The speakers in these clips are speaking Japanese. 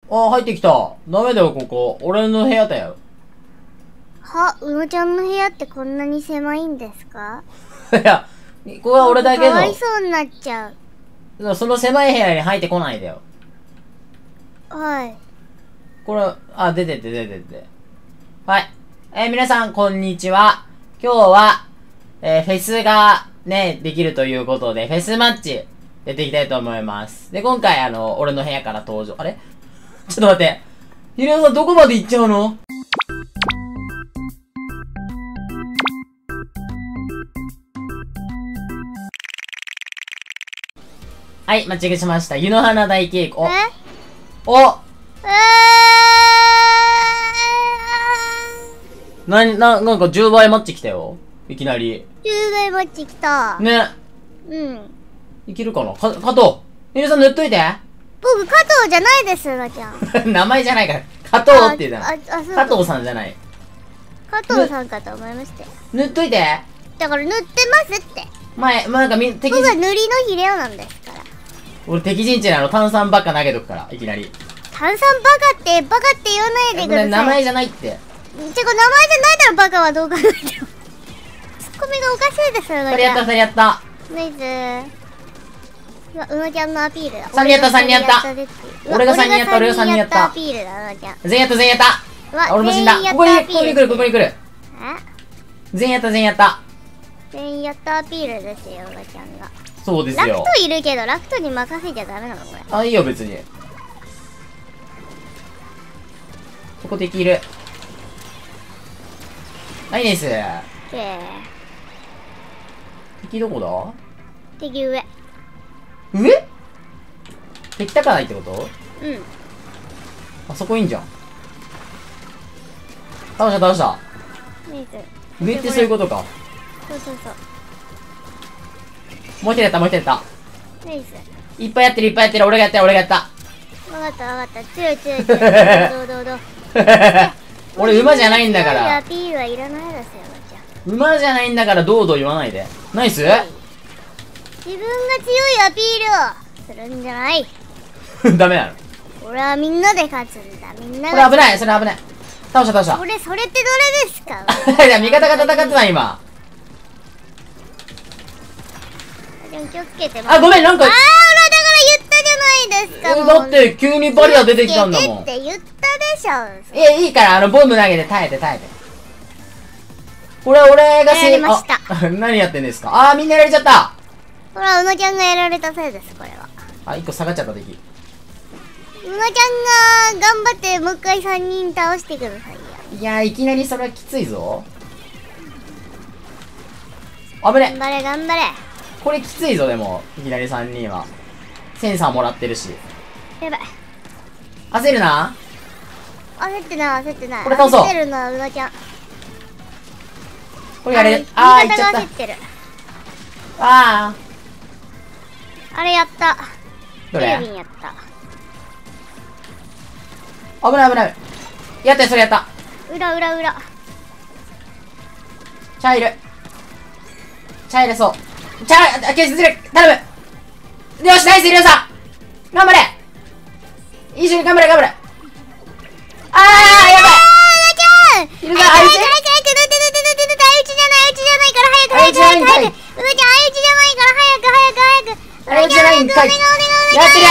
あ、入ってきた。ダメだよ、ここ。俺の部屋だよ。 うのちゃんの部屋ってこんなに狭いんですか？ いや、ここは俺だけかわいそうになっちゃの、その狭い部屋に入ってこないでよ。 う。はい。 これ、出てって。はい。皆さん、こんにちは。今日は、フェスがね、できるということで、フェスマッチ、やっていきたいと思います。で、今回、俺の部屋から登場。あれちょっと待って。ひろやさん、どこまで行っちゃうの？はい、マッチングしました。湯の花大稽古。なんか10倍マッチ来たよ。いきなり。 10倍マッチ来た。 ね。 うん。 いけるかな加藤。ひろさん塗っといて。 僕、加藤じゃないです、なちゃん。 名前じゃないから。加藤って言うな。加藤さんじゃない。 加藤さんかと思いましたよ。 塗っといて。 だから塗ってますって。 なんか敵僕は塗りのヒレオなんですから。 俺敵陣地に炭酸ばっか投げとくから、いきなり。 炭酸バカって言わないでください。 名前じゃないって。 名前じゃないならバカはどう考えても。ツッコミがおかしいですよ、 それやった。 ナイス。うのちゃんのアピールだ。 3人やった。俺が3人やった、俺が3人やった。 アピールだ、うのちゃん。 全員やった。俺も死んだ。ここに来る。全員やった。 全員やったアピールですよ、うのちゃんが。 そうですよ。 ラクトいるけど、ラクトに任せちゃダメなのこれ。 いいよ、別に。ここ敵いる。ナイス。敵どこだ？ 敵上。 上？敵高ないってこと？ うん。 あそこいいんじゃん。倒した。 ナイス。 上ってそういうことか。 そう。 もう一人やった。 ナイス。 いっぱいやってる。俺がやった。 わかった。強い。どう。 俺馬じゃないんだから。 アピールはいらないですよ、じゃあ。 馬じゃないんだからどう言わないで。ナイス？ 自分が強いアピールをするんじゃない。 ダメなの。 俺はみんなで勝つんだ。みんなこれ危ない。それ危ない。倒した。 それってどれですか？ いや、味方が戦ってた今。 でも気をつけて。 ごめん、なんか。 だから言ったじゃないですか。 だって急にバリア出てきたんだもん。 って言ったでしょ。 いいからボム投げて耐えて。これ俺がやりました。 何やってんですか？みんなやられちゃった。 ほら、うのちゃんがやられたせいです、これは。 1個下がっちゃった敵。 うのちゃんが頑張ってもう一回3人倒してくださいよ。 いやいきなりそれはきついぞ。危ね。 頑張れ。 これきついぞ。でもいきなり3人はセンサーもらってるし。 やばい。 焦るな。 焦ってない。 これ倒そう。 焦ってるのはうのちゃん。 これやれ。いっちゃった。あれやった。 どれ？ テレビにやった。 危ない。やったよ、それやった。 裏。 チャイルそう。決する。頼む。よし、ナイス、リオさん。頑張れ。一緒に頑張れ。やばい。ヒロさん、 相打ちじゃないから早く。うのちゃん相打ちじゃないから早く。 じゃないんかい。やってる。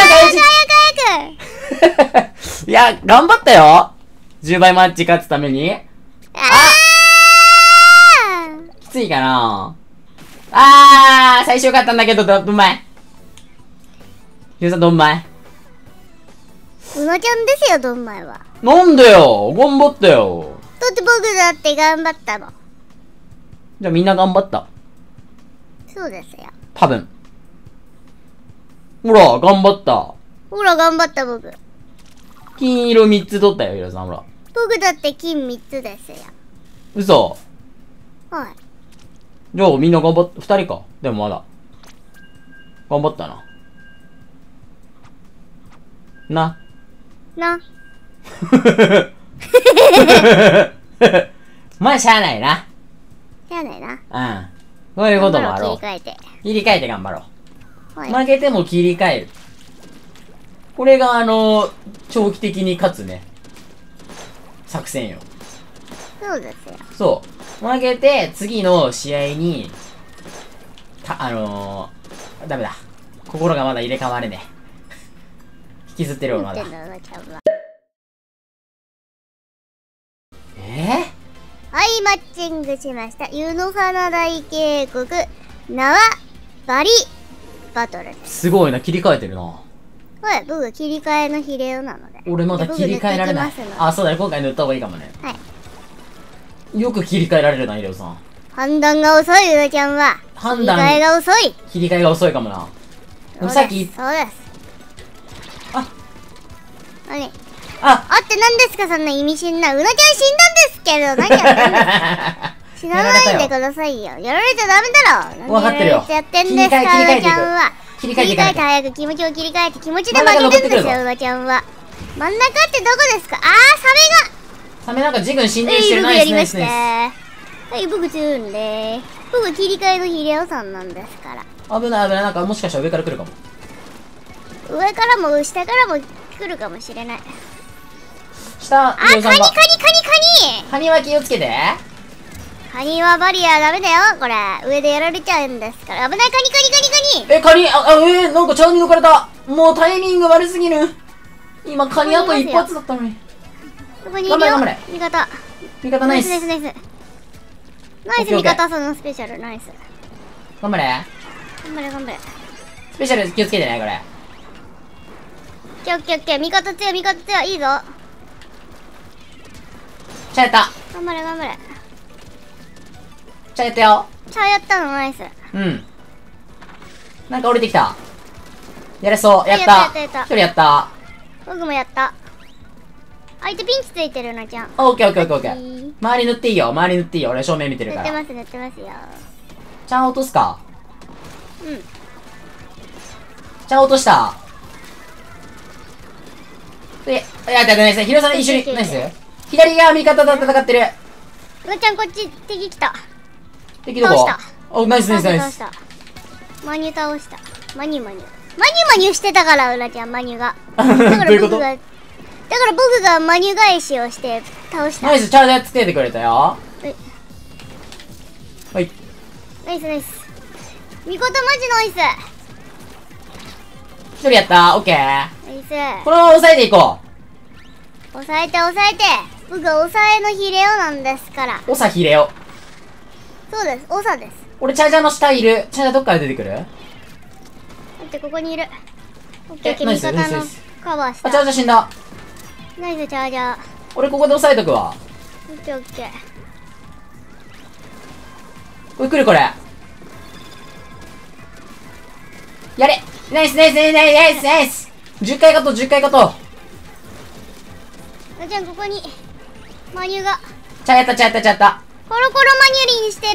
なんかいや、頑張ったよ。10倍マッチ勝つために。きついかな。最初よかったんだけど、どんまい。ヒロさん、どんまい。 うのちゃんですよ、どんまいは。 なんでよ、頑張ったよ。 だって僕だって頑張ったの。 じゃあみんな頑張った。 そうですよ。 多分。ほら、頑張った。 ほら、頑張った僕。 金色3つ取ったよ、ヒロさん。ほら。 僕だって金3つですよ。 嘘。 はい。 じゃあみんな頑張った。2人か。でもまだ。頑張ったな。まあ、しゃあないな。そういうこともあろう。切り替えて頑張ろう。負けても切り替える。 これが長期的に勝つね。作戦よ。 そうですよ。 そう。負けて、次の試合に、ダメだ。心がまだ入れ替われねえ。引きずってるよ、まだ。 はい、マッチングしました。ユノハナ大渓谷、縄張りバトルです。 すごいな、切り替えてるな。 はい、僕切り替えのヒレオなので。 俺まだ切り替えられない。あ、そうだね、今回塗った方がいいかもね。 はい。 よく切り替えられるな、ヒレオさん。 判断が遅い、うなちゃんは。 判断。 切り替えが遅い。 切り替えが遅いかもな。でもさっき。 そうです。 あ。 何あって何ですか、そんな意味深な。うなちゃん死んだんですけど、何やってんですか死なないでくださいよ。やられちゃダメだろ。 分かってるよ。 やってんですか、うなちゃんは。 切り替えて早く気持ちを切り替えて気持ちで負けてんですよ、うなちゃんは。真ん中ってどこですか。 サメなんか自軍進入してる。 ナイスナイスナイス。はい、僕強いんで。僕切り替えのヒレオさんなんですから。 危ない危ない。なんかもしかしたら上から来るかも。 上からも下からも来るかもしれない。 下、 カニカニは気をつけて。 カニはバリアダメだよ、これ。上でやられちゃうんですから。危ない、カニカニなんかチャーに抜かれた。もうタイミング悪すぎる。今、カニあと一発だったのに。 ここにいるよ。 頑張れ。 味方。 味方ナイス。 ナイス味方、そのスペシャル、ナイス。 頑張れ。スペシャル気をつけてね、これ。 オッケー。味方強い、いいぞ。 チャーやった。 頑張れ。 チャーやったよ。 チャーやったの、ナイス。 うん。なんか降りてきた。やれそう。やった。一人やった。 僕もやった。相手ピンチついてるな、ちゃん。 オッケー。周り塗っていいよ。俺正面見てるから。 塗ってますよ。 チャー落とすか。 うん。 チャー落とした。ナイス。ヒロさん一緒に。ナイス。左側味方と戦ってる。 うなちゃんこっち敵来た。 敵どこ？お、ナイス。 マニュ倒した。マニュしてたから、うなちゃん、マニュが。だから僕がマニュ返しをして倒した。 ナイス、チャージャーつけてくれたよ。はい。 ナイス。味方マジナイス。 一人やった。オッケー。 ナイス。 このまま抑えていこう。抑えて。僕は抑えのヒレオなんですから。 オサヒレオ。 そうです、オサです。 俺チャージャーの下いる。チャージャーどっから出てくる？ だってここにいる。オッケー、味方のカバーした。 チャージャー死んだ。 ナイスチャージャー。 俺ここで押さえとくわ。 オッケー。 これ来るこれ。やれ。ナイス。10回勝とう。 なちゃんここにマニュが。 チャーやった。 コロコロマニュリンしてる。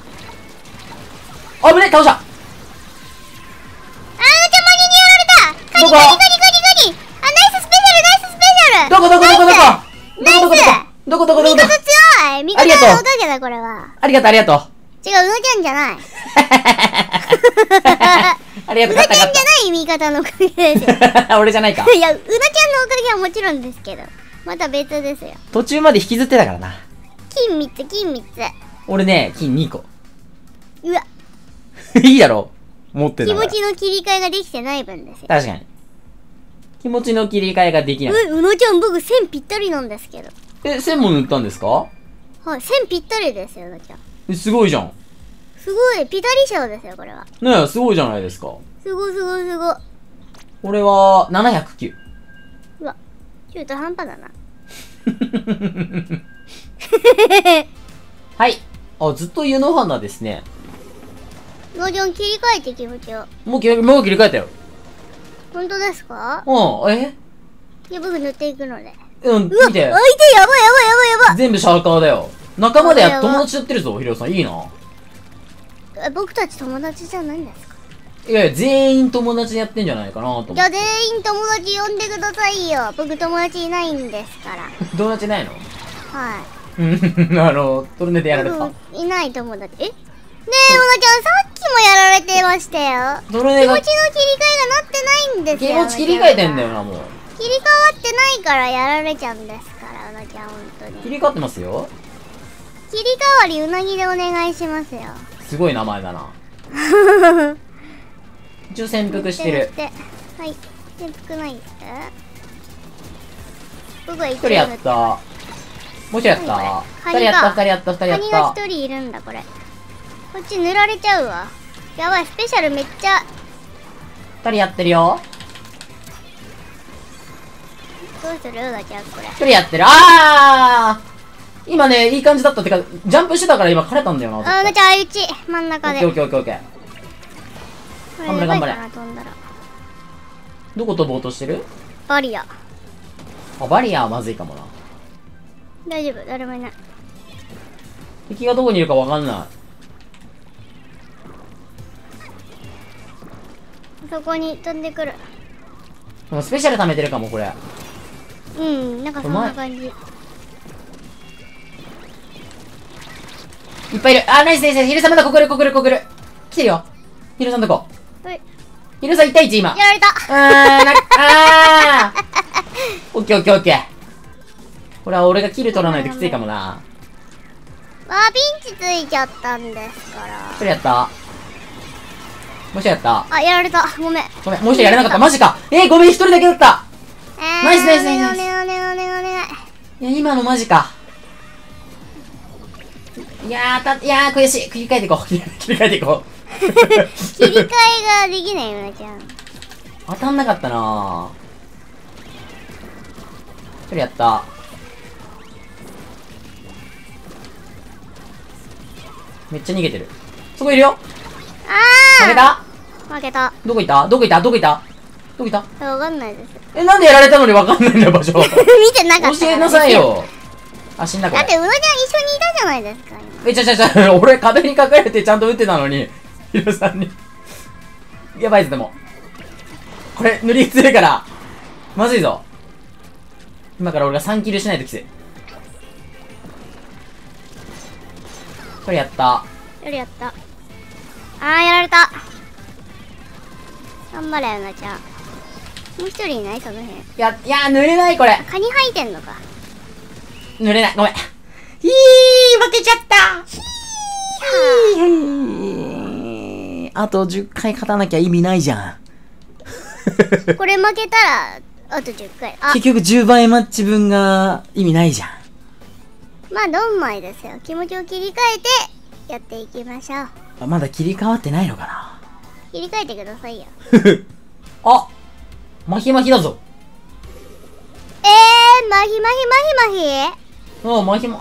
危ねえ、倒した。 なちゃんマニュにやられた。カニ。ナイススペシャル。 どこナイス。 味方強い。味方のおかげだ、これは。 ありがとう。 違う、うなちゃんじゃない。 ありがとう。 うなちゃんじゃない味方のおかげですよ。 俺じゃないか。 いや、うなちゃんのおかげはもちろんですけど、また別ですよ。 途中まで引きずってたからな。 金3つ。 俺ね、金2個。 うわ。 いいだろ。持ってたから。 気持ちの切り替えができてない分ですよ。 確かに。気持ちの切り替えができない。 うなちゃん僕1000ぴったりなんですけど。 1000も塗ったんですか？ はい、1000ぴったりですよ、うなちゃん。 すごいじゃん。 すごい、ピタリ賞ですよ、これは。 ねえ、すごいじゃないですか。 すごい。 俺は、709。 うわ、中途半端だな。 はい。あ、ずっと湯の花ですね。 うなちゃん切り替えて気持ちを。 もう切り替えたよ。 本当ですか？ いや、僕塗っていくので。 見て。 相手やばい。 全部シャーカーだよ。仲間で友達やってるぞ、ヒロさん。いいな。 僕たち友達じゃないんですか？ いや、全員友達でやってんじゃないかなと思って。 じゃあ全員友達呼んでくださいよ。僕友達いないんですから。 友達ないの？ はい。 トルネでやられた。 いない友達。 え、うなちゃん、さっきもやられてましたよ。 ドルネが気持ちの切り替えがなってないんですよ。 気持ち切り替えてんだよな、もう。 切り替わってないからやられちゃうんですから、うなちゃん、ほんとに。 切り替わってますよ。 切り替わりうなぎでお願いしますよ。 すごい名前だな。一応潜伏してる。 はい。潜伏ないですか？僕は一一人やった。もう一人やった。二人やった、二人やった、二人やっカニがた。 一人いるんだ、これ。こっち塗られちゃうわ。やばい、スペシャルめっちゃ。 二人やってるよ。 どうするうなちゃん、これ。 一人やってる。あー今ね、いい感じだったってか、ジャンプしてたから今枯れたんだよな。 うなちゃん、相打ち。真ん中で。 オッケーオッケーオッケー。 これ頑張れ頑張れやばいかな、飛んだら。 どこ飛ぼうとしてる？ バリア。 あ、バリアはまずいかもな。 大丈夫、誰もいない。 敵がどこにいるかわかんない。 そこに飛んでくる。 でもスペシャル貯めてるかも、これ。 うん、なんかそんな感じ。 いっぱいいる。あ、ナイスナイス。ヒルさんまだここいる、ここいる、ここいる。来てるよ。ヒルさんどこ？ はい。 ヒルさん1対1今。 やられた。 オッケーオッケーオッケー。これは俺がキル取らないときついかもな。 ピンチついちゃったんですから。 一人やった。もう一人やった。 あ、やられた。ごめん。 ごめん、もう一人やれなかった。マジか。ごめん、一人だけだった。ナイスナイスナイスナイス。 お願い。 いや、今のマジか。いやー、悔しい。切り替えていこう。切り替えていこう。 切り替えができないよなちゃん。 当たんなかったなぁ。一人やった。めっちゃ逃げてる。そこいるよ。負けた？ 負けた。 どこいた？どこいた？どこいた？どこいた？ わかんないです。 なんでやられたのにわかんないんだよ、場所。 見てなかった。 教えなさいよ。あ、死んだこれ。 だってうなちゃん一緒にいたじゃないですか。 俺壁に隠れてちゃんと撃ってたのに、ヒロさんに。やばいぞ、でも。これ、塗りつるから。まずいぞ。今から俺が3キルしないときつい。これやった。 やった。やられた。頑張れ、うなちゃん。もう一人いないその辺。 いや、塗れない、これ。 カニ吐いてんのか。 塗れない、ごめん。負けちゃったあと10回勝たなきゃ意味ないじゃん。 これ負けたら、あと10回。 結局10倍マッチ分が意味ないじゃん。 まあ、ドンマイですよ。気持ちを切り替えて、やっていきましょう。 まだ切り替わってないのかな。 切り替えてくださいよ。 あ、マヒマヒだぞ。 マヒ。 マヒ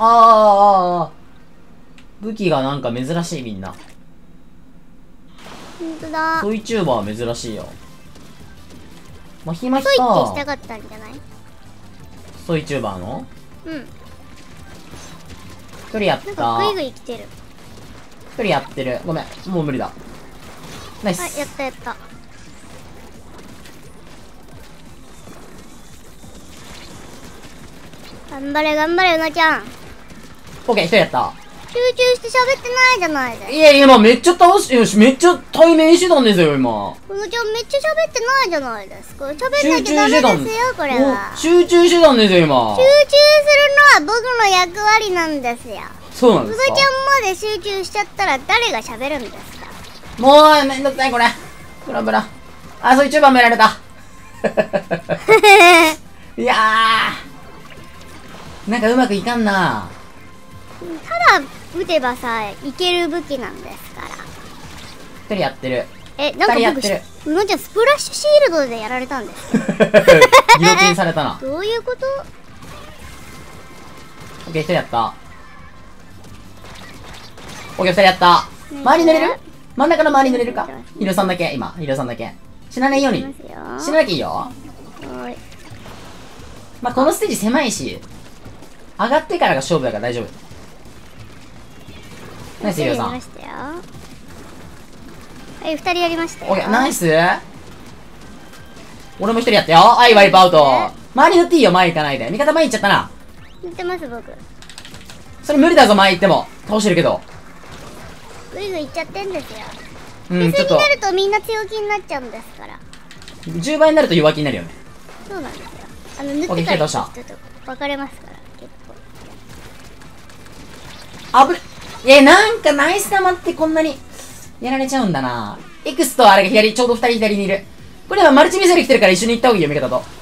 武器がなんか珍しいみんな。 ほんとだ。 ソイチューバー珍しいよ。マヒマヒソイってか。 したかったんじゃない？ ソイチューバーの？ うん。 一人やった。 なんかグイグイ来てる。 一人やってる。ごめん、もう無理だ。ナイス。 やった。頑張れ、うなちゃん。 オッケー、一人やった。 集中して喋ってないじゃないですか。 いや、今めっちゃめっちゃ対面してたんですよ、今。 うなちゃんめっちゃ喋ってないじゃないですか。喋んなきゃダメですよ、これは。 集中してたんですよ、今。 集中するのは僕の役割なんですよ。 そうなんですか？ うなちゃんまで集中しちゃったら誰が喋るんですか？ もう、めんどくさい、これ。ブラブラ。ソイチューバーめられた。いやー。なんかうまくいかんな。 ただ撃てばさいける武器なんですから。 一人やってる。 なんか僕、うなちゃんスプラッシュシールドでやられたんですよ。 ギロチンされたな。 どういうこと？ オッケー、一人やった。オッケー、二人やった。周り塗れる？真ん中の周り塗れるか？ヒロさんだけ、今。ヒロさんだけ。死なないように。死ななきゃいいよ。 はい。 まあ、このステージ狭いし、上がってからが勝負だから大丈夫。ナイス、ヒロさん。 はい、二人やりましたよ。 オッケー、ナイス。俺も一人やったよ。はい、ワイプアウト。周り塗っていいよ、前行かないで。味方前行っちゃったな。 塗ってます、僕。 それ無理だぞ、前行っても。倒してるけど。 ぐいぐいいっちゃってんですよ。 うん、 フェスちょっと、 になるとみんな強気になっちゃうんですから。 10倍になると弱気になるよね。 そうなんですよ。塗ってたりどうした人と分かれますから、結構。 危ね。なんかナイス玉ってこんなに、やられちゃうんだな。X とあれが左、ちょうど2人左にいる。これはマルチミサイル来てるから一緒に行った方がいいよ、味方と。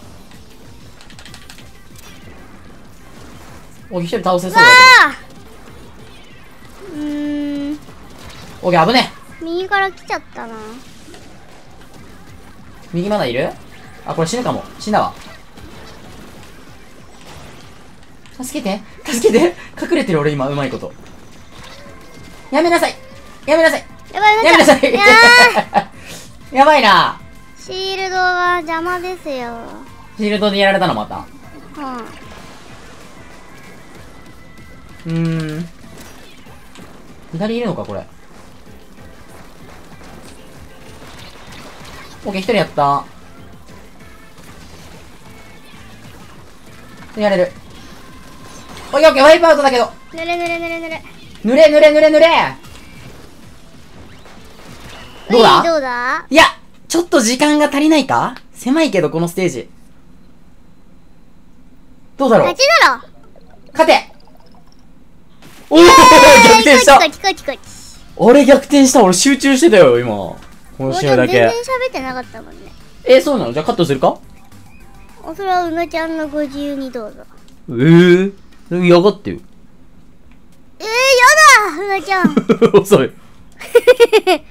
一人倒せそうだけど。危ねえ。 右から来ちゃったな。 右まだいる？あ、これ死ぬかも。死んだわ。助けて。隠れてる俺今、うまいこと。やめなさい。 やばい、 やめなさい。やばいな。 シールドが邪魔ですよ。 シールドでやられたのまた。左いるのかこれ。オッケー、一人やった。やれる。オッケーオッケー、ワイプアウトだけど。 ぬれ。 どうだ？ どうだ？ いや、ちょっと時間が足りないか？狭いけど、このステージ。どうだろう？ 勝ちだろ。 勝て！おー、逆転した！俺逆転した。俺集中してたよ、今。この試合だけ。 全然喋ってなかったもんね。 そうなの？じゃあカットするか？ それはうなちゃんのご自由にどうぞ。 嫌がってよ。 やだうなちゃん。 遅い。